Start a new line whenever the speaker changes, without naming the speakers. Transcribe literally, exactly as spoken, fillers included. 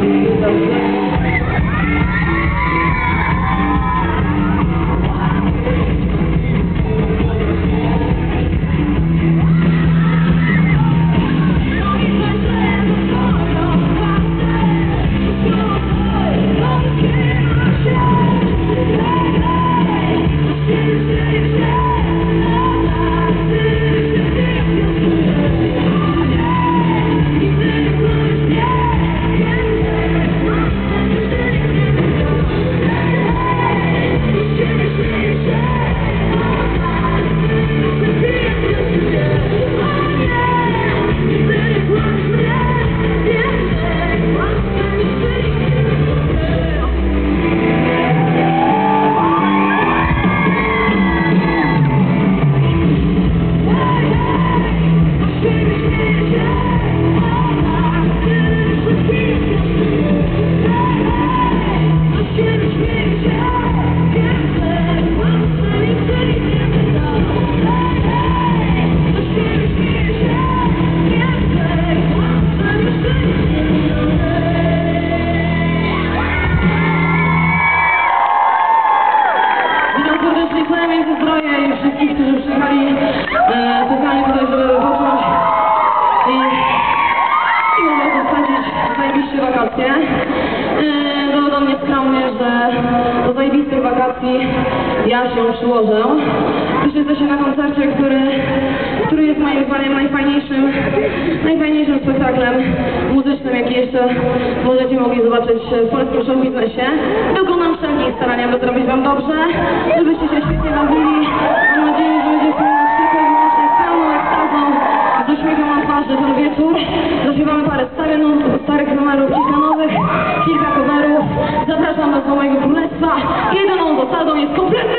Ja się przyłożę. Już jesteście na koncercie, który, który jest moim zdaniem najfajniejszym, najfajniejszym spektaklem muzycznym, jaki jeszcze możecie mogli zobaczyć w polskim show biznesie. Dokonam wszelkich starań, aby zrobić wam dobrze, żebyście się świetnie bawili. Mam nadzieję, że będzie wspólna tylko i wyłącznie z pełną ekstazą, z uśmiechem na twarzy ten wieczór. Zaśpiewamy parę starych, starych numerów, kilka nowych, kilka coverów. Zapraszam was do mojego królestwa. Jedyną zasadą jest kompletna